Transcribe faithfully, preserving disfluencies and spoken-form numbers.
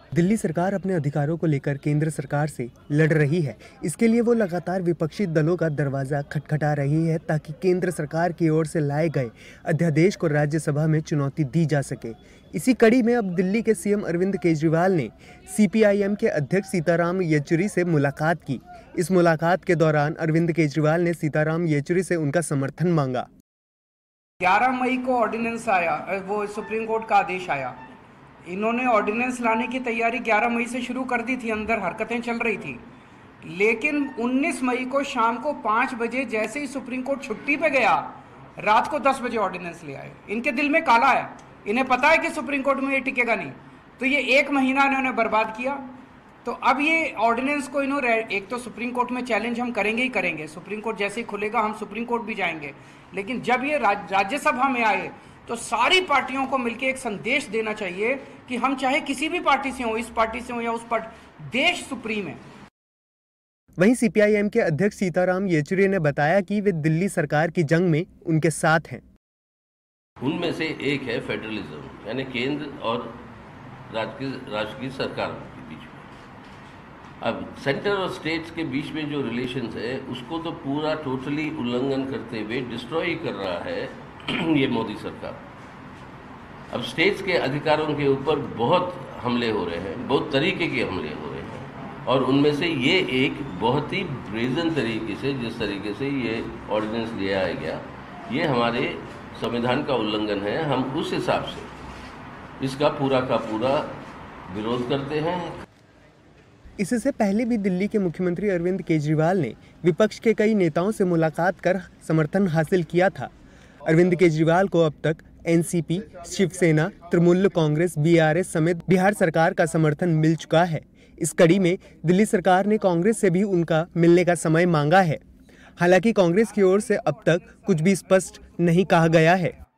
दिल्ली सरकार अपने अधिकारों को लेकर केंद्र सरकार से लड़ रही है। इसके लिए वो लगातार विपक्षी दलों का दरवाजा खटखटा रही है ताकि केंद्र सरकार की ओर से लाए गए अध्यादेश को राज्यसभा में चुनौती दी जा सके। इसी कड़ी में अब दिल्ली के सीएम अरविंद केजरीवाल ने सीपीआईएम के अध्यक्ष सीताराम येचुरी से मुलाकात की। इस मुलाकात के दौरान अरविंद केजरीवाल ने सीताराम येचुरी से उनका समर्थन मांगा। ग्यारह मई को ऑर्डिनेंस आया, वो सुप्रीम कोर्ट का आदेश आया। इन्होंने ऑर्डिनेंस लाने की तैयारी ग्यारह मई से शुरू कर दी थी, अंदर हरकतें चल रही थी। लेकिन उन्नीस मई को शाम को पाँच बजे जैसे ही सुप्रीम कोर्ट छुट्टी पे गया, रात को दस बजे ऑर्डिनेंस ले आए। इनके दिल में काला है, इन्हें पता है कि सुप्रीम कोर्ट में ये टिकेगा नहीं, तो ये एक महीना इन्होंने बर्बाद किया। तो अब ये ऑर्डिनेंस को इन्होंने, एक तो सुप्रीम कोर्ट में चैलेंज हम करेंगे ही करेंगे, सुप्रीम कोर्ट जैसे ही खुलेगा हम सुप्रीम कोर्ट भी जाएंगे। लेकिन जब ये राज, राज्यसभा में आए तो सारी पार्टियों को मिलकर एक संदेश देना चाहिए कि हम चाहे किसी भी पार्टी से हो, इस पार्टी से हो या उस पार्टी, देश सुप्रीम है। वहीं सीपीआईएम के अध्यक्ष सीताराम येचुरी ने बताया कि वे दिल्ली सरकार की जंग में उनके साथ हैं। उनमें से एक है फेडरलिज्म, यानी केंद्र और राज्य राज्य की सरकार के बीच में। अब सेंटर और स्टेट्स के बीच में जो रिलेशंस है उसको तो पूरा टोटली उल्लंघन करते हुए डिस्ट्रॉय कर रहा है ये मोदी सरकार। अब स्टेट्स के अधिकारों के ऊपर बहुत हमले हो रहे हैं, बहुत तरीके के हमले हो रहे हैं, और उनमें से ये एक बहुत ही ब्रेजन तरीके से, जिस तरीके से ये ऑर्डिनेंस लिया गया, ये हमारे संविधान का उल्लंघन है। हम उस हिसाब से इसका पूरा का पूरा विरोध करते हैं। इससे पहले भी दिल्ली के मुख्यमंत्री अरविंद केजरीवाल ने विपक्ष के कई नेताओं से मुलाकात कर समर्थन हासिल किया था। अरविंद केजरीवाल को अब तक एनसीपी, शिवसेना, तृणमूल कांग्रेस, बीआरएस समेत बिहार सरकार का समर्थन मिल चुका है। इस कड़ी में दिल्ली सरकार ने कांग्रेस से भी उनका मिलने का समय मांगा है। हालांकि कांग्रेस की ओर से अब तक कुछ भी स्पष्ट नहीं कहा गया है।